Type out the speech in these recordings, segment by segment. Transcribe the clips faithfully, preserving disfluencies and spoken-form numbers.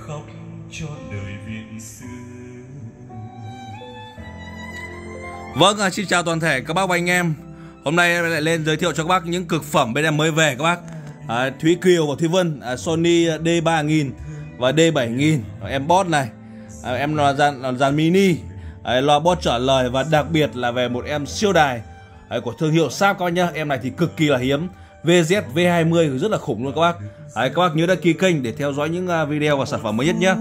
khóc cho đời viện xưa. Vâng, à, xin chào toàn thể các bác và anh em. Hôm nay em lại lên giới thiệu cho các bác những cực phẩm bên em mới về các bác. à, Thúy Kiều và Thúy Vân, à, Sony D ba nghìn và D bảy nghìn. Em bot này, à, em là dàn, là dàn mini, à, loa bot trả lời, và đặc biệt là về một em siêu đài à, của thương hiệu Sharp các bác nhá. Em này thì cực kỳ là hiếm, V Z V hai mươi rất là khủng luôn các bác. à, Các bác nhớ đăng ký kênh để theo dõi những video và sản phẩm mới nhất nhé.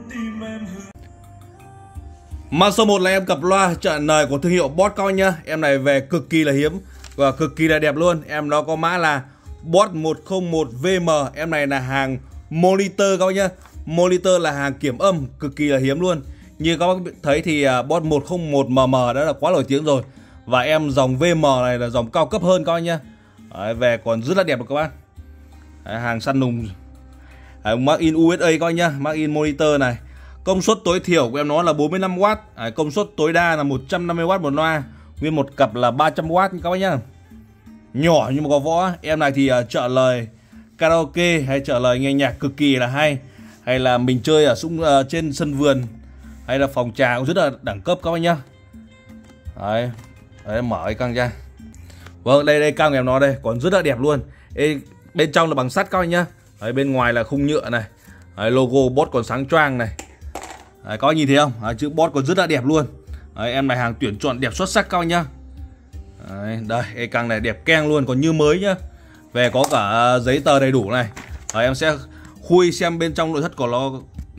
Mã số một là em cặp loa trợ lời của thương hiệu bot các bác nhá. Em này về cực kỳ là hiếm và cực kỳ là đẹp luôn. Em nó có mã là bot một không một V M. Em này là hàng monitor các bác nhá. Monitor là hàng kiểm âm cực kỳ là hiếm luôn. Như các bác thấy thì bot một không một M M đó là quá nổi tiếng rồi. Và em dòng V M này là dòng cao cấp hơn các bác nhá. Đấy, về còn rất là đẹp các bác. Đấy, hàng săn nùng. Đấy, mark in U S A các bác nhá, mark in monitor này. Công suất tối thiểu của em nó là bốn mươi lăm oát, à, công suất tối đa là một trăm năm mươi oát một loa. Nguyên một cặp là ba trăm oát các bác nhá. Nhỏ nhưng mà có võ. Em này thì uh, trợ lời karaoke hay trợ lời nghe nhạc cực kỳ là hay. Hay là mình chơi ở sung, uh, trên sân vườn hay là phòng trà cũng rất là đẳng cấp các bác nhá. Đấy, đấy mở cái căng ra. Vâng, đây đây căng của em nó đây, còn rất là đẹp luôn. Ê, bên trong là bằng sắt các bác nhá. Đấy, bên ngoài là khung nhựa này. Đấy, logo bot còn sáng choang này. Đấy, có nhìn thấy không? Đấy, chữ bot còn rất là đẹp luôn. Đấy, em này hàng tuyển chọn đẹp xuất sắc cao nhá. Đấy, đây, e căng này đẹp keng luôn, còn như mới nhá. Về có cả giấy tờ đầy đủ này. Đấy, em sẽ khui xem bên trong nội thất của nó.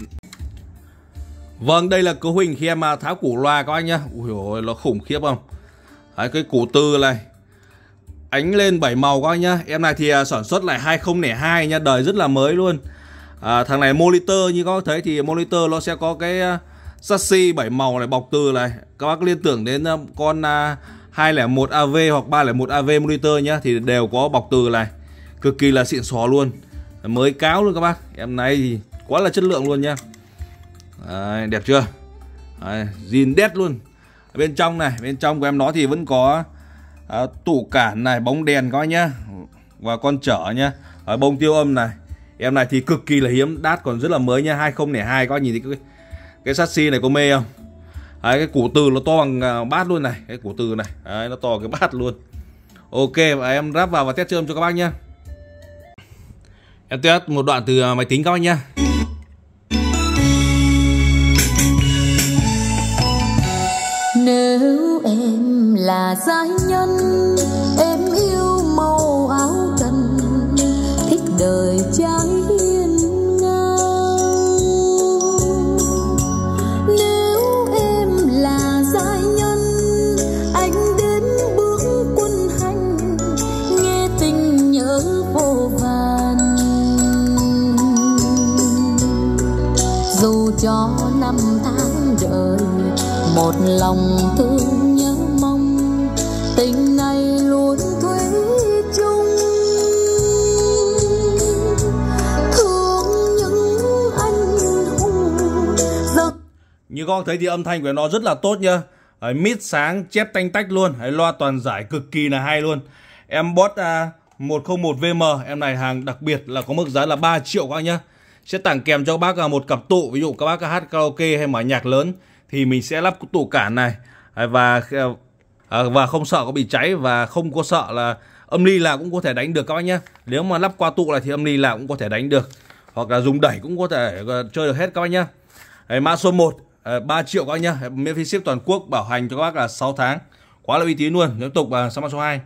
Vâng, đây là cấu hình khi em tháo củ loa các anh nhá. Ui dồi, nó khủng khiếp không? Đấy, cái củ từ này ánh lên bảy màu các anh nhá. Em này thì sản xuất lại hai không không hai nha, đời rất là mới luôn. À, thằng này monitor như các bác thấy thì monitor nó sẽ có cái uh, chassis bảy màu này, bọc từ này. Các bác liên tưởng đến uh, con uh, hai không một A V hoặc ba không một A V monitor nhá, thì đều có bọc từ này, cực kỳ là xịn xò luôn, mới cáo luôn các bác. Em này thì quá là chất lượng luôn nhá. Đấy, đẹp chưa? Đấy, zin đét luôn. Bên trong này, bên trong của em nó thì vẫn có uh, tủ cản này, bóng đèn các bác nhá, và con chở nhá. Ở bông tiêu âm này. Em này thì cực kỳ là hiếm, đát còn rất là mới nha, hai không không hai. Các bạn nhìn thấy cái, cái chassis này có mê không? Đấy, cái củ từ nó to bằng bát luôn này, cái củ từ này. Đấy, nó to cái bát luôn. Ok, và em ráp vào và test chơi cho các bác nhá. Em test một đoạn từ máy tính các bác nhá. Nếu em là giai nhân, em yêu màu áo trần, thích đời trái hiên ngang. Nếu em là giai nhân, anh đến bước quân hành, nghe tình nhớ vô vàn. Dù cho năm tháng đời, một lòng thương nhớ mong, tình này luôn thủy chung. Thương những anh hùng giấc. Như con thấy thì âm thanh của nó rất là tốt nhá. Đấy, mít sáng chép tanh tách luôn. Đấy, loa toàn giải cực kỳ là hay luôn. Em bot uh, một không một V M. Em này hàng đặc biệt là có mức giá là ba triệu các bác nhá. Sẽ tặng kèm cho các bác một cặp tụ. Ví dụ các bác hát karaoke hay mở nhạc lớn thì mình sẽ lắp tủ cản này. Và và không sợ có bị cháy, và không có sợ là âm ly là cũng có thể đánh được các bác nhé. Nếu mà lắp qua tụ này thì âm ly là cũng có thể đánh được, hoặc là dùng đẩy cũng có thể chơi được hết các bác nhé. Đấy, mã số một ba triệu các bác nhé, miễn phí ship toàn quốc, bảo hành cho các bác là sáu tháng, quá là uy tín luôn. Tiếp tục vào sang mã số hai.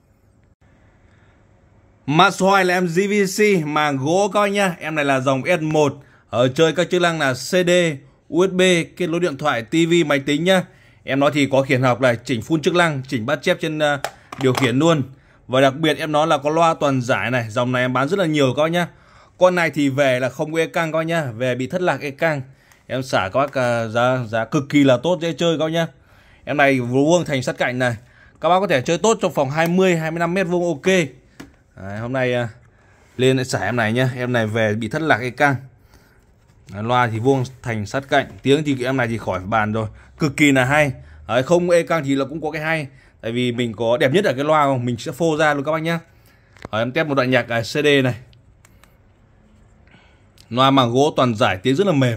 Mã số hai là em giê vê xê màng gỗ các bác nhá. Em này là dòng S một, ở chơi các chức năng là C D, U S B, kết nối điện thoại, tivi, máy tính nhá. Em nó thì có khiển học này, chỉnh full chức năng, chỉnh bắt chép trên uh, điều khiển luôn. Và đặc biệt em nó là có loa toàn giải này. Dòng này em bán rất là nhiều các bác nhá. Con này thì về là không có e căng các bác nhá, về bị thất lạc e căng. Em xả các bác uh, giá giá cực kỳ là tốt, dễ chơi các bác nhá. Em này vuông thành sắt cạnh này, các bác có thể chơi tốt trong phòng hai mươi hai mươi lăm mét vuông ok. Đấy, hôm nay uh, lên lại xả em này nhá. Em này về bị thất lạc e căng. Đấy, loa thì vuông thành sát cạnh, tiếng thì em này thì khỏi bàn rồi, cực kỳ là hay. Đấy, không e căng thì là cũng có cái hay, tại vì mình có đẹp nhất ở cái loa mình sẽ phô ra luôn các bác nhá. Đấy, em test một đoạn nhạc C D này. Loa màng gỗ toàn giải, tiếng rất là mềm.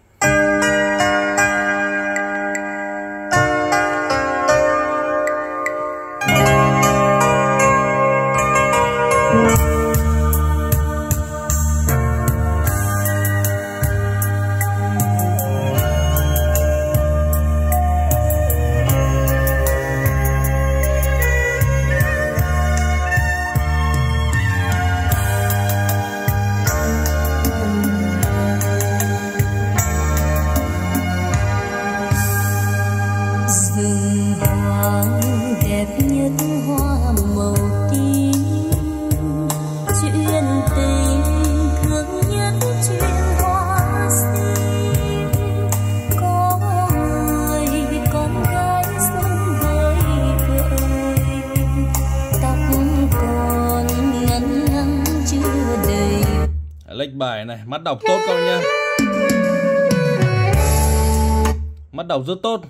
Lệch bài này, mắt đọc tốt các bạn nhá. Mắt đọc rất tốt.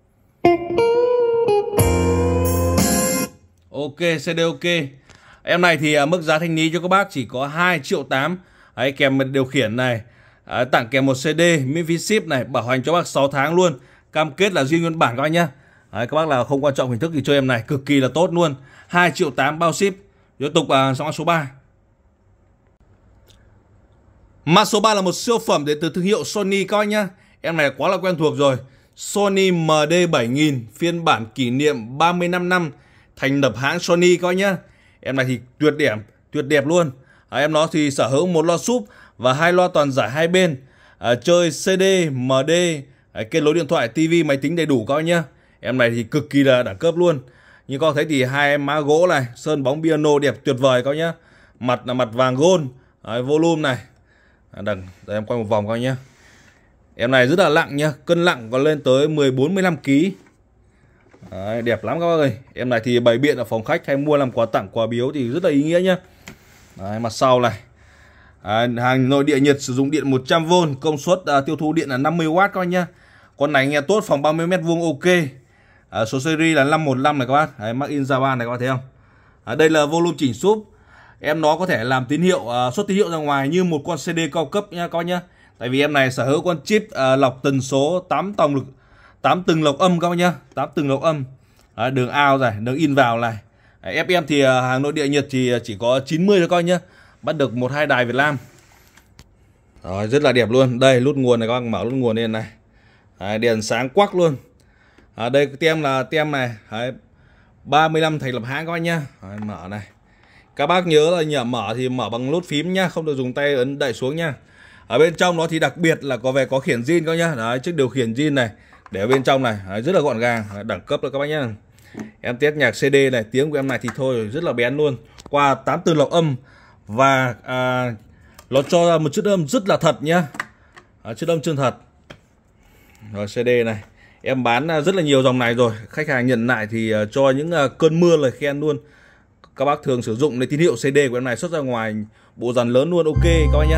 Ok, xê đê ok. Em này thì uh, mức giá thanh lý cho các bác chỉ có hai triệu tám. Đấy, kèm một điều khiển này, à, tặng kèm một xê đê miễn phí ship này, bảo hành cho bác sáu tháng luôn. Cam kết là riêng nguyên bản các bác nhá. Đấy, các bác là không quan trọng hình thức thì chơi em này cực kỳ là tốt luôn. hai triệu tám bao ship. Tiếp tục uh, sang số ba. Mã số ba là một siêu phẩm đến từ thương hiệu Sony các bác nhá. Em này quá là quen thuộc rồi. Sony em đê bảy nghìn phiên bản kỷ niệm ba mươi lăm năm thành lập hãng Sony các bác nhá. Em này thì tuyệt đẹp, tuyệt đẹp luôn. À, em nó thì sở hữu một loa súp và hai loa toàn giải hai bên. À, chơi xê đê, em đê, à, kết nối điện thoại, tivi, máy tính đầy đủ các bác nhá. Em này thì cực kỳ là đẳng cấp luôn. Như các bác thấy thì hai má gỗ này, sơn bóng piano đẹp tuyệt vời các bác nhá. Mặt là mặt vàng gold, à, volume này. À, đằng, để em quay một vòng coi nhé. Em này rất là nặng nhá, cân nặng có lên tới mười bốn mười lăm ki lô gam. Đấy, đẹp lắm các bác ơi. Em này thì bày biện ở phòng khách hay mua làm quà tặng quà biếu thì rất là ý nghĩa nhá. Đấy, mặt sau này. À, hàng nội địa Nhật sử dụng điện một trăm vôn, công suất à, tiêu thụ điện là năm mươi oát các bác nhá. Con này nghe tốt, phòng ba mươi mét vuông ok. À, số series là năm một năm này các bác. Đấy, Made in Japan này các bác thấy không? À, đây là volume chỉnh súp. Em nó có thể làm tín hiệu, uh, xuất tín hiệu ra ngoài như một con xê đê cao cấp nha các bác nhá. Tại vì em này sở hữu con chip uh, lọc tần số tám tầng lực tám tầng lọc âm các bác nhá, tám tầng lọc âm. Đấy, đường out này, đường in vào này. Đấy, ép em thì uh, hàng nội địa Nhật thì chỉ có chín mươi thôi các bác nhá. Bắt được một hai đài Việt Nam. Rồi, rất là đẹp luôn. Đây nút nguồn này các bác, mở nút nguồn lên này. Đấy, đèn sáng quắc luôn. À, đây cái tem là tem này. Đấy, ba mươi lăm thành lập hãng các bác nhá. Đấy, mở này. Các bác nhớ là nhờ mở thì mở bằng nút phím nhá, không được dùng tay ấn đẩy xuống nhá. Ở bên trong nó thì đặc biệt là có về có khiển zin các nhá. Đấy, chiếc điều khiển zin này để ở bên trong này. Đấy, rất là gọn gàng, đẳng cấp rồi các bác nhá. Em test nhạc xê đê này, tiếng của em này thì thôi rất là bén luôn. Qua tám tầng lọc âm và à, nó cho ra một chất âm rất là thật nhá. À, chất âm chân thật. Rồi xê đê này, em bán rất là nhiều dòng này rồi. Khách hàng nhận lại thì uh, cho những uh, cơn mưa lời khen luôn. Các bác thường sử dụng để tín hiệu xê đê của em này xuất ra ngoài bộ dàn lớn luôn, ok các bác nhé.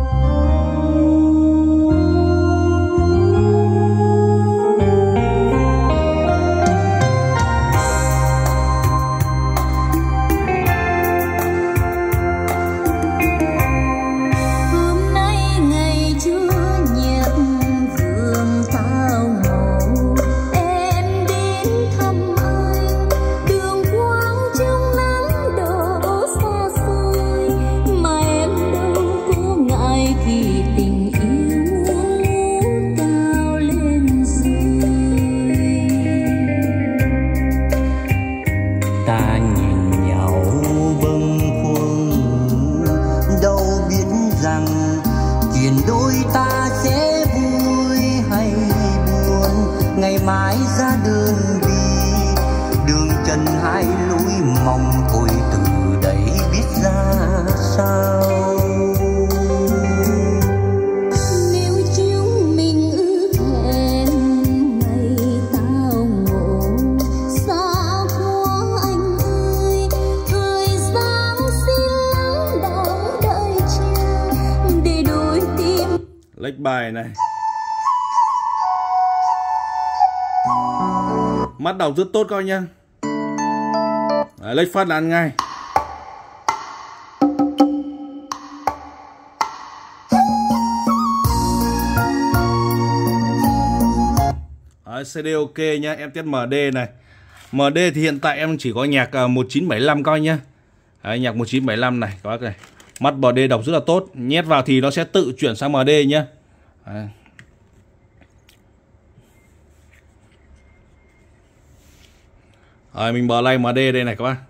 mãi ra đơn đi, đường trần hai lối mong thôi từ đây biết ra sao. Nếu chúng mình ước hẹn ngày tao ngộ, xa quá anh ơi, thời gian xin lắng đọng đợi chờ để đôi tim. Lệch bài này. Mắt đọc rất tốt coi nha. Đấy, lệch phát là ăn ngay. Đấy, xê đê ok nhá. Em test em đê này. em đê thì hiện tại em chỉ có nhạc một chín bảy lăm coi nhá. Đấy, nhạc một chín bảy lăm này các bác này. Mắt em đê đọc rất là tốt. Nhét vào thì nó sẽ tự chuyển sang em đê nhá. Đấy. Rồi mình bật like em đê đây này các bác.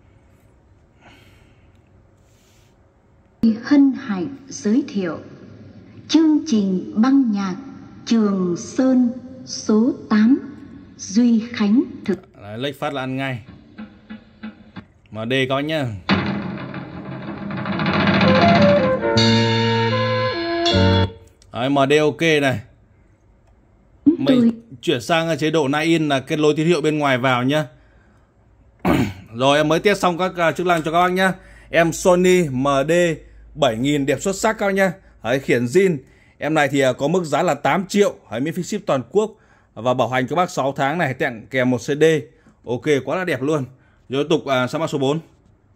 Hân hạnh giới thiệu chương trình băng nhạc Trường Sơn số tám Duy Khánh thực. Đấy, lệch phát là ăn ngay. em đê coi nhá. Đấy, em đê ok này. Mình chuyển sang chế độ nine in là kết nối tín hiệu bên ngoài vào nhá. Rồi em mới test xong các uh, chức năng cho các bác nhá. Em Sony em đê bảy nghìn đẹp xuất sắc các bác nhá. Đấy, khiển zin. Em này thì uh, có mức giá là tám triệu. Đấy, miễn phí ship toàn quốc. Và bảo hành cho bác sáu tháng này, tặng kèm một xê đê. Ok, quá là đẹp luôn. Rồi tiếp tục uh, sang mã số bốn.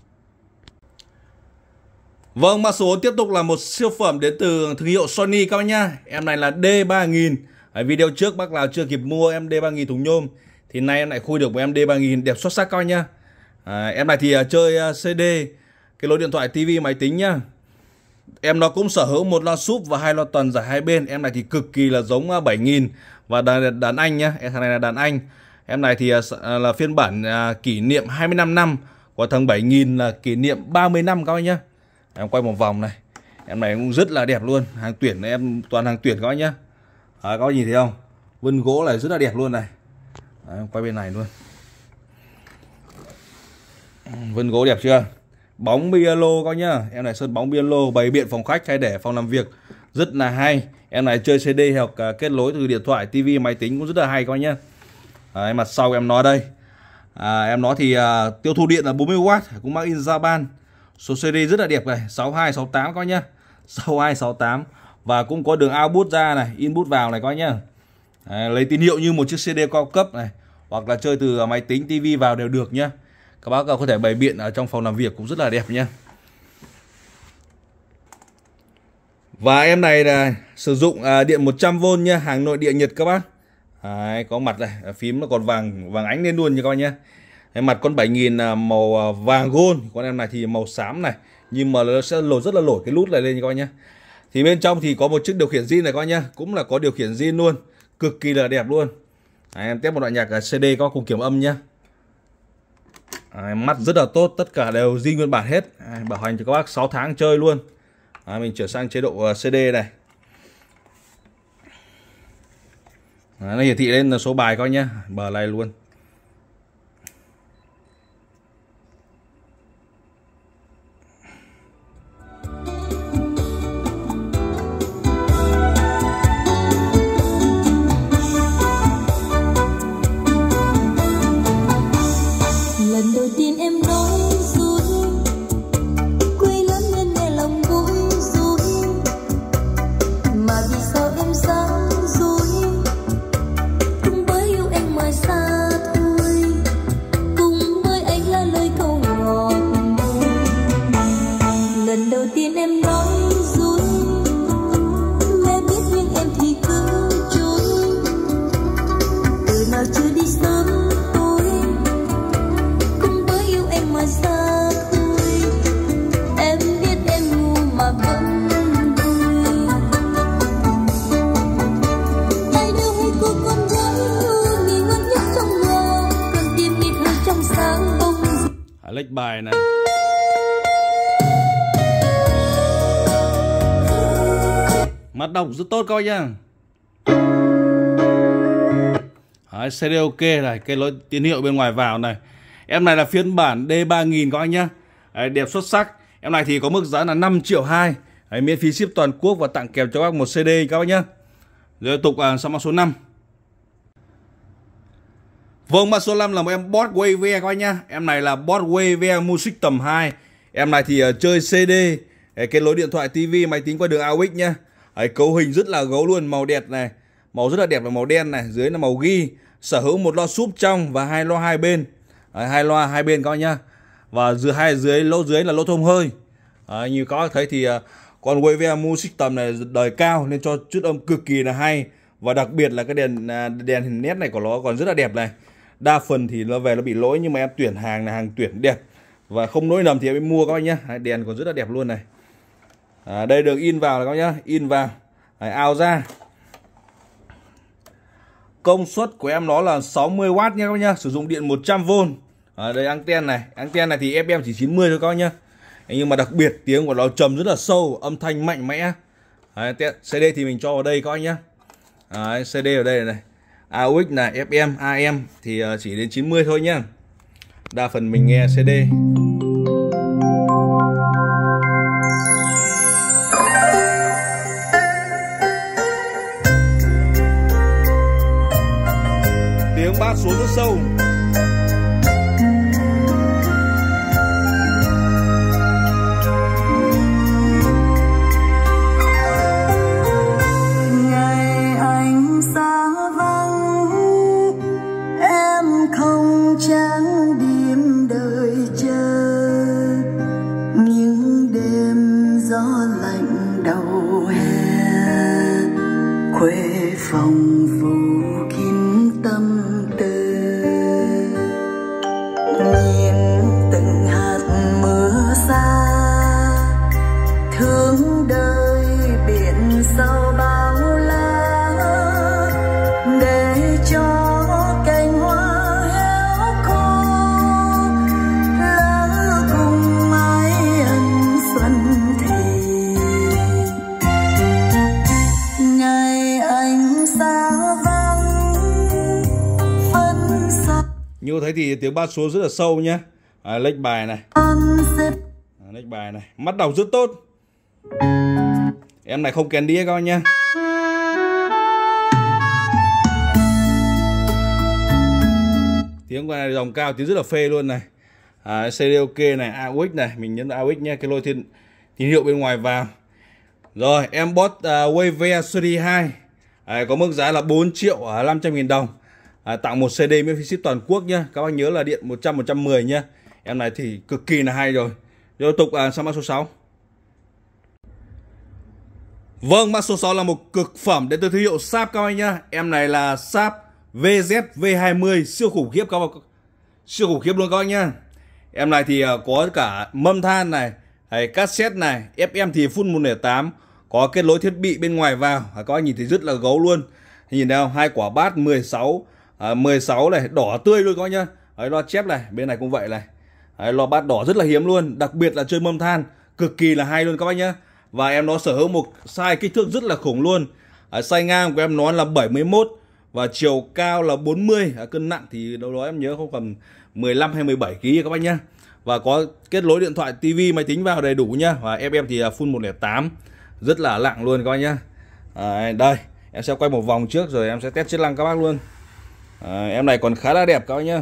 Vâng, mã số bốn tiếp tục là một siêu phẩm đến từ thương hiệu Sony các bác nhá. Em này là D ba nghìn. Đấy, video trước bác nào chưa kịp mua em D ba nghìn thùng nhôm thì nay em lại khui được một em D ba nghìn đẹp xuất sắc các bác nhá. À, em này thì uh, chơi uh, xê đê, cái lối điện thoại, tivi, máy tính nhá. Em nó cũng sở hữu một loa súp và hai loa tuần giải hai bên. Em này thì cực kỳ là giống uh, bảy nghìn và đàn, đàn anh nhá. Em thằng này là đàn anh. Em này thì uh, là phiên bản uh, kỷ niệm hai mươi lăm năm. Còn thằng bảy nghìn là kỷ niệm ba mươi năm các bác nhá. Em quay một vòng này. Em này cũng rất là đẹp luôn. Hàng tuyển này, em toàn hàng tuyển các bác nhá. À, các bác nhìn thấy không? Vân gỗ này rất là đẹp luôn này. Đấy, em quay bên này luôn. Vân gỗ đẹp chưa? Bóng piano coi nhá. Em này sơn bóng piano bày biện phòng khách hay để phòng làm việc rất là hay. Em này chơi xê đê hoặc uh, kết nối từ điện thoại, tivi, máy tính cũng rất là hay coi nhá. Đấy, mặt sau em nó đây. À, em nó thì uh, tiêu thụ điện là bốn mươi oát, cũng mang in Japan. Số series rất là đẹp này, sáu hai sáu tám coi nhá. sáu hai sáu tám và cũng có đường output ra này, input vào này coi nhá. Đấy, lấy tín hiệu như một chiếc xê đê cao cấp này, hoặc là chơi từ máy tính, tivi vào đều được nhá. Các bác có thể bày biện ở trong phòng làm việc cũng rất là đẹp nhá. Và em này là sử dụng à, điện một trăm vôn nha, hàng nội địa Nhật các bác. Đấy, có mặt này, phím nó còn vàng vàng ánh lên luôn nha các bác nhé. Cái mặt con bảy nghìn màu vàng gold, con em này thì màu xám này, nhưng mà nó sẽ lồi rất là nổi cái nút này lên nha các bác nhé. Thì bên trong thì có một chiếc điều khiển zin này các bác nhé, cũng là có điều khiển zin luôn, cực kỳ là đẹp luôn. Đấy, em test một đoạn nhạc xê đê có cùng kiểm âm nhá. Đấy, mắt rất là tốt, tất cả đều zin nguyên bản hết. Đấy, bảo hành cho các bác sáu tháng chơi luôn. Đấy, mình chuyển sang chế độ xê đê này. Đấy, nó hiển thị lên là số bài coi nhá, bờ này luôn. Lần đầu tiên em nói dối, quê lớn nên nghe lòng bối rối, mà vì sao em sáng dối, cùng với yêu anh mà xa thôi, cùng với anh là lời câu ngọt ngào. Lần đầu tiên em nói dối, lẽ biết nhưng em thì cứ trốn, từ nào chưa đi sớm mà xa thôi, em biết em ngu mà vẫn vui. Ai đâu hay cô con gái ngu nghi ngất nhất trong nhà, còn tim mịt hơi trong sáng bông. Hãy lệch bài này. Mắt đọc rất tốt coi nhá. Đấy, xê đê ok này, cái lối tín hiệu bên ngoài vào này. Em này là phiên bản D ba nghìn các anh nhá. Đấy, đẹp xuất sắc. Em này thì có mức giá là năm triệu hai. Đấy, miễn phí ship toàn quốc và tặng kèm cho các bác một xê đê các bác nhá. Rồi tiếp tục à, sang mã số năm. Vâng, mã số năm là một em Boss Wave các anh nhá. Em này là Boss Wave Music tầm hai. Em này thì uh, chơi xê đê, đấy, kết nối điện thoại, tivi, máy tính qua đường a u ích nhá. Đấy, cấu hình rất là gấu luôn, màu đẹp này. Màu rất là đẹp là màu đen này, dưới là màu ghi. Sở hữu một loa súp trong và hai loa hai bên. Đấy, hai loa hai bên các bác nhá. Và dưới hai dưới lỗ dưới là lỗ thông hơi. Đấy, như các bác thấy thì uh, con Wave Music tầm này đời cao nên cho chất âm cực kỳ là hay. Và đặc biệt là cái đèn đèn nét này của nó còn rất là đẹp này. Đa phần thì nó về nó bị lỗi, nhưng mà em tuyển hàng là hàng tuyển đẹp và không lỗi lầm thì em mua các bác nhá. Đèn còn rất là đẹp luôn này. À, đây được in vào các bác nhá, in vào. Đấy, ao ra. Công suất của em nó là sáu mươi oát nha các bác nhá, sử dụng điện một trăm vôn. À, đây anten này, anten này thì ép em chỉ chín mươi thôi các bác nhá. Nhưng mà đặc biệt tiếng của nó trầm rất là sâu, âm thanh mạnh mẽ. Đấy, xê đê thì mình cho vào đây các bác nhá. Đấy, xê đê ở đây này. a u ích này, ép em, a em thì chỉ đến chín mươi thôi nhá. Đa phần mình nghe xê đê. Tiếng bass xuống rất sâu. Ngày anh xa vắng, em không trắng đêm đợi chờ. Những đêm gió lạnh đầu hè, khuê phòng phủ kín tâm tư. Nhìn từng hạt mưa xa, thương đời biển sâu bao la, để cho cành hoa héo khô lỡ cùng mái ân xuân thì. Ngày anh xa vắng phân xa. Như thế thì tiếng bass xuống rất là sâu nhá. À, lệch bài này. À, lệch bài này, mắt đọc rất tốt. Em này không kèn đĩa các bác nhá. Tiếng của này dòng cao, tiếng rất là phê luôn này. À, xê đê ok này, a u ích này, mình nhấn a u ích nhé, cái lôi thiên tín hiệu bên ngoài vào. Rồi, em bot uh, Wave Series hai. À, có mức giá là bốn triệu năm trăm nghìn đồng. À, tặng một xê đê miễn phí ship toàn quốc nhá. Các bác nhớ là điện một trăm một trăm mười nhá. Em này thì cực kỳ là hay rồi. Rồi tục à, sang mã số sáu. Vâng, mã số sáu là một cực phẩm đến từ thương hiệu Sharp các bác nhá. Em này là Sharp vê dét vê hai mươi, siêu khủng khiếp các bác. Siêu khủng khiếp luôn các bác nhá. Em này thì có cả mâm than này, hay cassette này, ép em thì full một không tám, có kết nối thiết bị bên ngoài vào. Các bác nhìn thấy rất là gấu luôn. Nhìn thấy không? Hai quả bass mười sáu, à, mười sáu này, đỏ tươi luôn các bác nhá. Đấy, loa chép này, bên này cũng vậy này. Đấy, loa bass đỏ rất là hiếm luôn, đặc biệt là chơi mâm than cực kỳ là hay luôn các bác nhá. Và em nó sở hữu một size kích thước rất là khủng luôn. À, size ngang của em nó là bảy mươi mốt và chiều cao là bốn mươi. À, cân nặng thì đâu đó em nhớ không cầm mười lăm hay mười bảy ki lô gam các bác nhá. Và có kết nối điện thoại, tivi, máy tính vào đầy đủ nhá. Và ép em thì là full một không tám, rất là nặng luôn các bác nhá. À, đây, em sẽ quay một vòng trước rồi em sẽ test chất năng các bác luôn. À, em này còn khá là đẹp các bác nhá.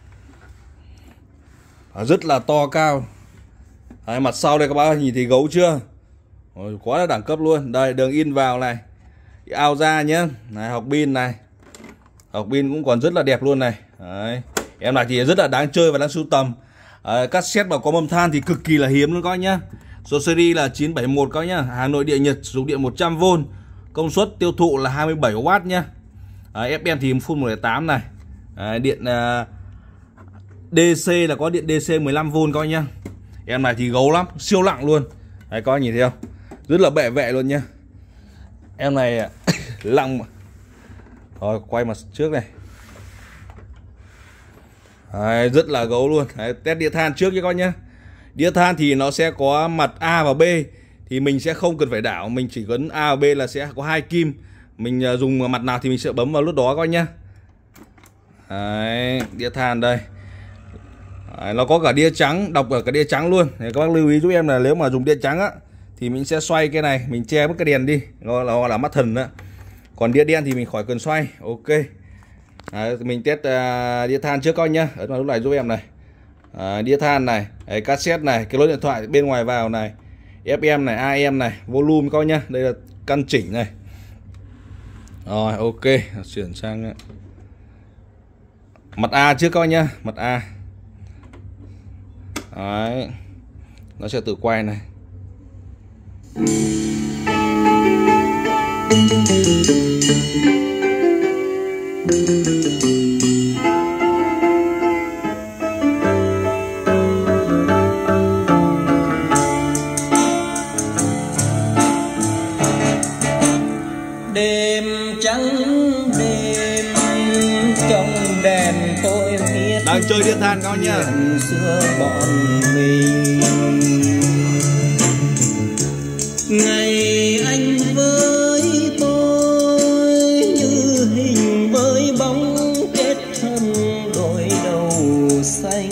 À, rất là to cao. À, mặt sau đây các bác nhìn thấy gấu chưa? Ôi, quá là đẳng cấp luôn. Đây, đường in vào này, ao ra nhá. Này, học pin này, học pin cũng còn rất là đẹp luôn này. Đấy. Em này thì rất là đáng chơi và đáng sưu tầm. À, cassette mà có mâm than thì cực kỳ là hiếm luôn các bác nhá. Số series là chín bảy mốt các bác nhá. Hàng nội địa Nhật, sử dụng điện một trăm vôn, công suất tiêu thụ là hai mươi bảy oát nhá. À, ép em thì full một không tám này. À, điện uh, đê xê là có điện đê xê mười lăm vôn các bác nhá. Em này thì gấu lắm, siêu nặng luôn. Đấy, các bác nhìn thấy không? Rất là bệ vệ luôn nhá. Em này lặng. Rồi, quay mặt trước này. Đấy, rất là gấu luôn. Đấy, test đĩa than trước cho các bác nhá. Đĩa than thì nó sẽ có mặt A và B, thì mình sẽ không cần phải đảo, mình chỉ cần A và B là sẽ có hai kim. Mình dùng mặt nào thì mình sẽ bấm vào lúc đó các bác nhá. Đấy, đĩa than đây. Đấy, nó có cả đĩa trắng, đọc ở cả đĩa trắng luôn. Đấy, các bác lưu ý giúp em là nếu mà dùng đĩa trắng á thì mình sẽ xoay cái này, mình che mất cái đèn đi, nó là, là mắt thần đó. Còn đĩa đen thì mình khỏi cần xoay. Ok. Đấy, mình test uh, đĩa than trước coi nhá. Ở lúc này giúp em này. À, đĩa than này, đấy, cassette này, cái lối điện thoại bên ngoài vào này, ép em này, a em này, volume coi nhá. Đây là căn chỉnh này. Rồi, ok, chuyển sang mặt A trước coi nhá, mặt A. Đấy, nó sẽ tự quay này. Đêm trắng đêm trong đèn tôi viết đang chơi điện than các bạn nhá. Xưa bọn mình ngày anh với tôi như hình với bóng kết thân đôi đầu xanh,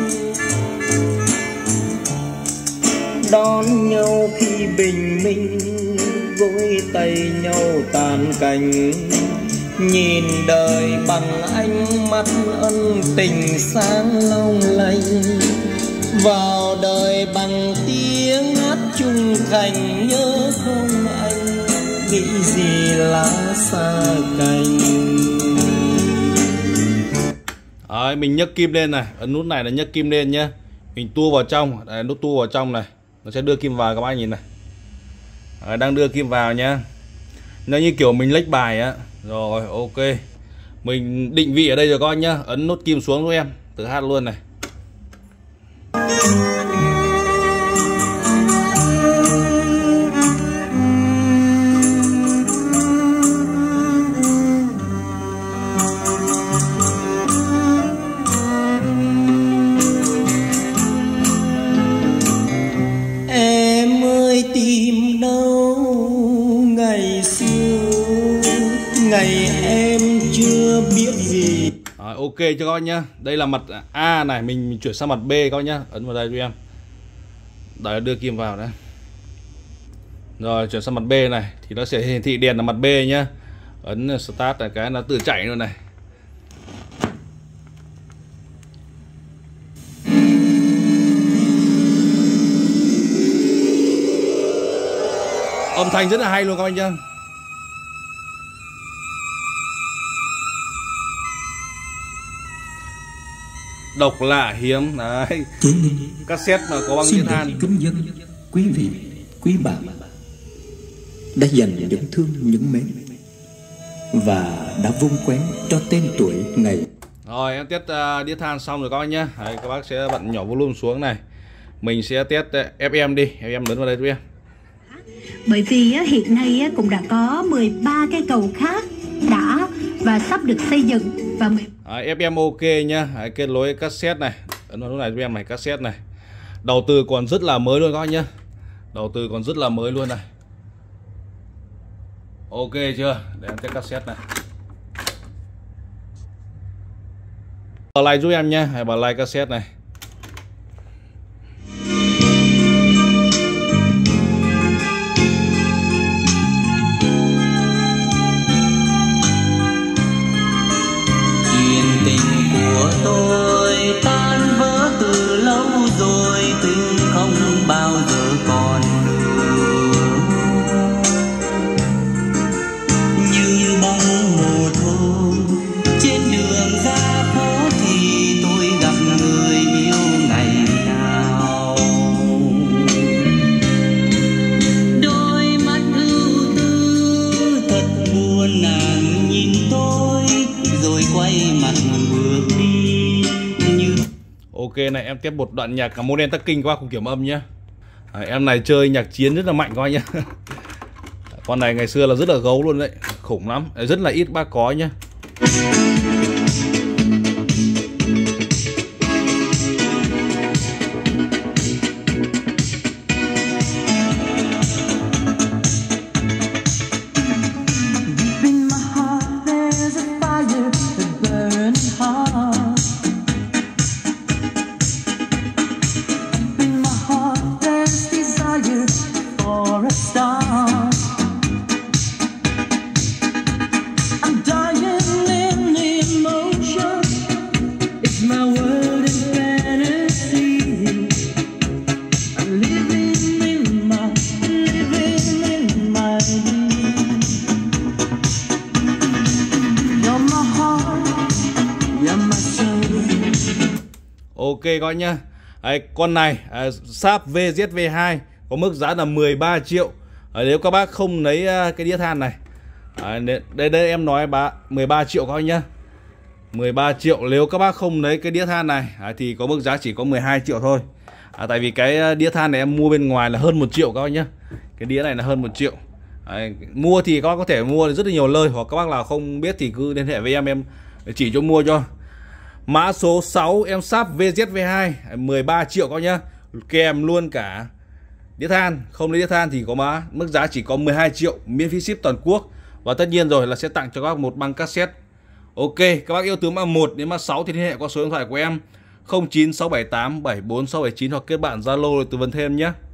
đón nhau khi bình minh gối tay nhau tàn cành, nhìn đời bằng ánh mắt ân tình sáng long lanh, vào đời bằng tiếng hát chung thành nhớ không anh nghĩ gì lá xa cành. Đấy, mình nhấc kim lên này, ấn nút này là nhấc kim lên nhá, mình tua vào trong, đấy, nút tua vào trong này nó sẽ đưa kim vào, các bạn nhìn này. Đấy, đang đưa kim vào nhá. Nó như kiểu mình lách bài á. Rồi ok, mình định vị ở đây rồi các anh nhá, ấn nút kim xuống giúp em tự hát luôn này. Em ơi tìm đâu ngày xưa, ngày em chưa biết gì. Rồi, ok cho các anh nhá. Đây là mặt A này, mình, mình chuyển sang mặt B các anh nhá. Ấn vào đây cho em. Đấy, đưa kim vào đấy. Rồi chuyển sang mặt B này thì nó sẽ hiển thị đèn là mặt B nhá. Ấn start là cái nó tự chạy luôn này. Âm thanh rất là hay luôn các anh nhá. Độc lạ hiếm đấy. Cassette mà có băng xin chiết than. kính dân quý vị quý bà đã dành những thương những mến và đã vung quén cho tên tuổi ngày. Rồi em test uh, đĩa than xong rồi các anh nhá. Đấy, các bác sẽ bật nhỏ volume xuống này. Mình sẽ test uh, ép em đi, ép em lớn vào đây giúp em. Bởi vì á, hiện nay á, cũng đã có mười ba cây cầu khác đã và sắp được xây dựng và Đấy, ép em ok nhá. Đấy, kết nối cassette này, ấn vào lúc này giúp em này, cassette này. Đầu tư còn rất là mới luôn các anh nhá. Đầu tư còn rất là mới luôn này. Ok chưa? Để em test cassette này. Bật like giúp em nhá, hãy bật like cassette này. Tôi tan vỡ từ lâu rồi, tình không bao giờ còn nữa. Như bóng mù thôi trên đường ra phố thì tôi gặp người yêu ngày nào. Đôi mắt ưu tư thật buồn, nàng nhìn tôi rồi quay mặt bước đi. Ok này, em tiếp một đoạn nhạc Modern Talking qua cùng kiểm âm nhé. À, em này chơi nhạc chiến rất là mạnh các anh nhé. Con này ngày xưa là rất là gấu luôn đấy, khủng lắm, rất là ít bác có nhé. Ok các anh nhá. Đấy, con này à, Sharp vê zet vê hai có mức giá là mười ba triệu. À, nếu các bác không lấy uh, cái đĩa than này Đấy, đây đây em nói bà mười ba triệu các anh nhá. mười ba triệu nếu các bác không lấy cái đĩa than này à, thì có mức giá chỉ có mười hai triệu thôi. À, tại vì cái đĩa than này em mua bên ngoài là hơn một triệu các bác nhá. Cái đĩa này là hơn một triệu. À, mua thì các bác có thể mua rất là nhiều nơi, hoặc các bác nào không biết thì cứ liên hệ với em em chỉ cho mua cho. Mã số sáu em sáp vê dét vê hai mười ba triệu các bác nhá. Kèm luôn cả đĩa than. Không lấy đĩa than thì có má mức giá chỉ có mười hai triệu, miễn phí ship toàn quốc. Và tất nhiên rồi là sẽ tặng cho các bác một băng cassette. Ok, các bác yêu tướng mã một đến mã sáu thì liên hệ qua số điện thoại của em không chín sáu bảy tám bảy bốn sáu bảy chín hoặc kết bạn Zalo để tư vấn thêm nhé.